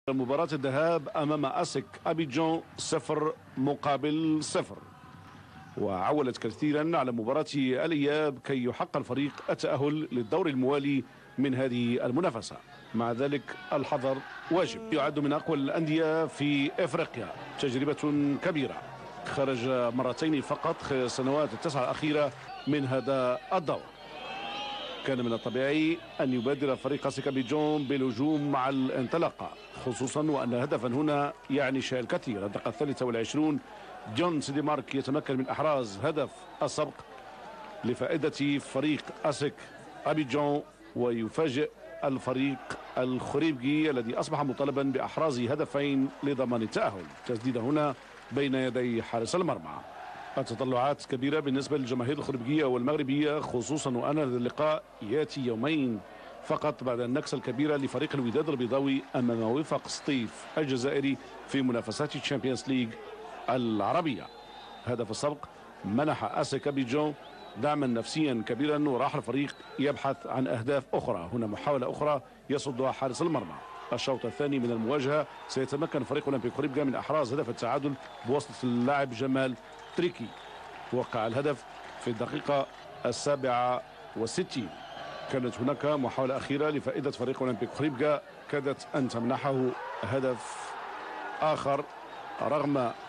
مباراة الذهاب أمام أسك أبيجان 0-0، وعولت كثيرا على مباراة الإياب كي يحقق الفريق التأهل للدور الموالي من هذه المنافسة. مع ذلك الحذر واجب. يعد من أقوى الأندية في إفريقيا، تجربة كبيرة، خرج مرتين فقط خلال السنوات التسعة الأخيرة من هذا الدور. كان من الطبيعي أن يبادر فريق أسك أبيجان بالهجوم مع الانطلاقة، خصوصا وأن هدفا هنا يعني شيء الكثير. الدقيقة 23 جون سيدي مارك يتمكن من إحراز هدف السبق لفائدة فريق أسك أبيجان، ويفاجئ الفريق الخريبجي الذي أصبح مطالبا بإحراز هدفين لضمان التأهل. تسديدة هنا بين يدي حارس المرمى. التطلعات كبيرة بالنسبة للجماهير الخريبجية والمغربية، خصوصا وأن اللقاء يأتي يومين فقط بعد النكسة الكبيرة لفريق الوداد البيضاوي أمام وفاق سطيف الجزائري في منافسات الشامبيونز ليج العربية. هدف السبق منح أسك أبيجان دعما نفسيا كبيرا، وراح الفريق يبحث عن أهداف أخرى. هنا محاولة أخرى يصدها حارس المرمى. الشوط الثاني من المواجهة سيتمكن فريق أولمبيك خريبكا من إحراز هدف التعادل بواسطة اللاعب جمال تريكي. وقع الهدف في الدقيقة 67. كانت هناك محاولة أخيرة لفائدة فريق أولمبيك خريبكا، كادت أن تمنحه هدف آخر رغم